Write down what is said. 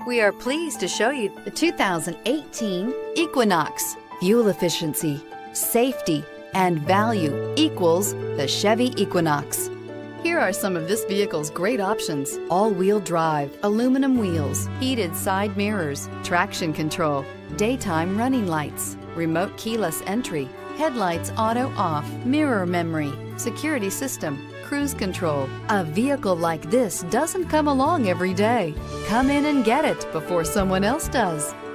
We are pleased to show you the 2018 Equinox. Fuel efficiency, safety, and value equals the Chevy Equinox. Here are some of this vehicle's great options: all-wheel drive, aluminum wheels, heated side mirrors, traction control, daytime running lights, remote keyless entry, headlights auto off, mirror memory, security system, cruise control. A vehicle like this doesn't come along every day. Come in and get it before someone else does.